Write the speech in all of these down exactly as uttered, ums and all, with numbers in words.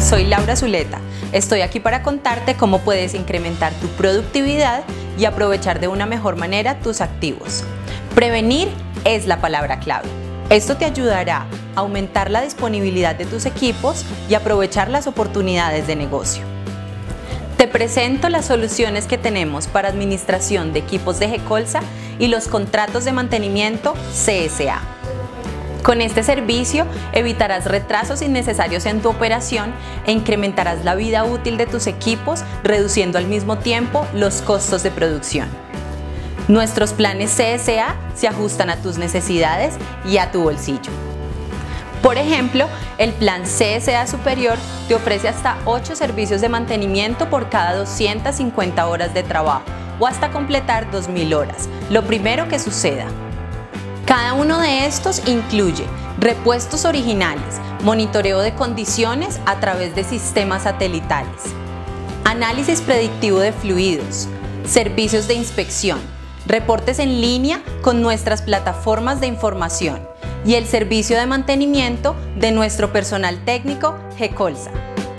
soy Laura Zuleta. Estoy aquí para contarte cómo puedes incrementar tu productividad y aprovechar de una mejor manera tus activos. Prevenir es la palabra clave. Esto te ayudará a aumentar la disponibilidad de tus equipos y aprovechar las oportunidades de negocio. Te presento las soluciones que tenemos para administración de equipos de Gecolsa y los contratos de mantenimiento C S A. Con este servicio evitarás retrasos innecesarios en tu operación e incrementarás la vida útil de tus equipos, reduciendo al mismo tiempo los costos de producción. Nuestros planes C S A se ajustan a tus necesidades y a tu bolsillo. Por ejemplo, el plan C S A Superior te ofrece hasta ocho servicios de mantenimiento por cada doscientas cincuenta horas de trabajo o hasta completar dos mil horas, lo primero que suceda. Cada uno de estos incluye repuestos originales, monitoreo de condiciones a través de sistemas satelitales, análisis predictivo de fluidos, servicios de inspección, reportes en línea con nuestras plataformas de información y el servicio de mantenimiento de nuestro personal técnico Gecolsa.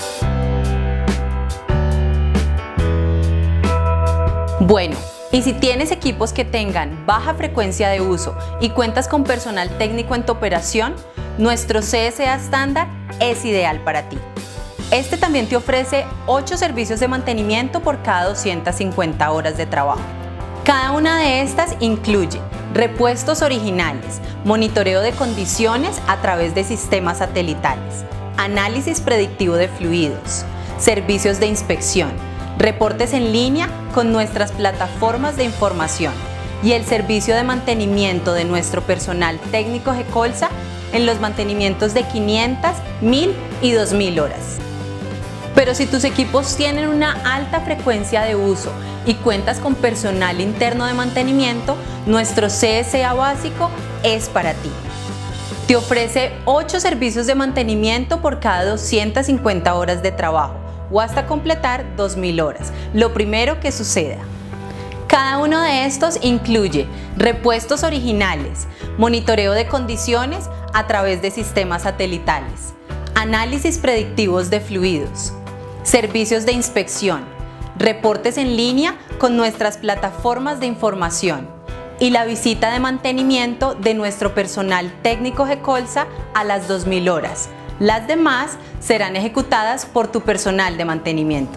Bueno, y si tienes equipos que tengan baja frecuencia de uso y cuentas con personal técnico en tu operación, nuestro C S A estándar es ideal para ti. Este también te ofrece ocho servicios de mantenimiento por cada doscientas cincuenta horas de trabajo. Cada una de estas incluye repuestos originales, monitoreo de condiciones a través de sistemas satelitales, análisis predictivo de fluidos, servicios de inspección, reportes en línea con nuestras plataformas de información y el servicio de mantenimiento de nuestro personal técnico Gecolsa en los mantenimientos de quinientas, mil y dos mil horas. Pero si tus equipos tienen una alta frecuencia de uso y cuentas con personal interno de mantenimiento, nuestro C S A básico es para ti. Te ofrece ocho servicios de mantenimiento por cada doscientas cincuenta horas de trabajo o hasta completar dos mil horas, lo primero que suceda. Cada uno de estos incluye repuestos originales, monitoreo de condiciones a través de sistemas satelitales, análisis predictivos de fluidos, servicios de inspección, reportes en línea con nuestras plataformas de información y la visita de mantenimiento de nuestro personal técnico Gecolsa a las dos mil horas. Las demás serán ejecutadas por tu personal de mantenimiento.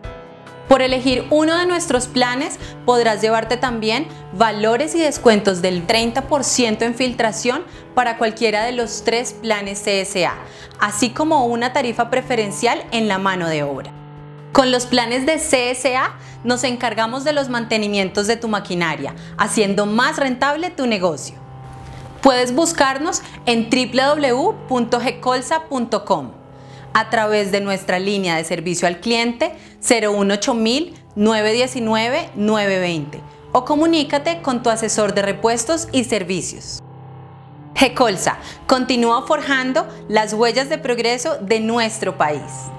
Por elegir uno de nuestros planes podrás llevarte también valores y descuentos del treinta por ciento en filtración para cualquiera de los tres planes C S A, así como una tarifa preferencial en la mano de obra. Con los planes de C S A nos encargamos de los mantenimientos de tu maquinaria, haciendo más rentable tu negocio. Puedes buscarnos en w w w punto gecolsa punto com a través de nuestra línea de servicio al cliente cero uno ocho mil, nueve uno nueve, nueve dos cero o comunícate con tu asesor de repuestos y servicios. Gecolsa continúa forjando las huellas de progreso de nuestro país.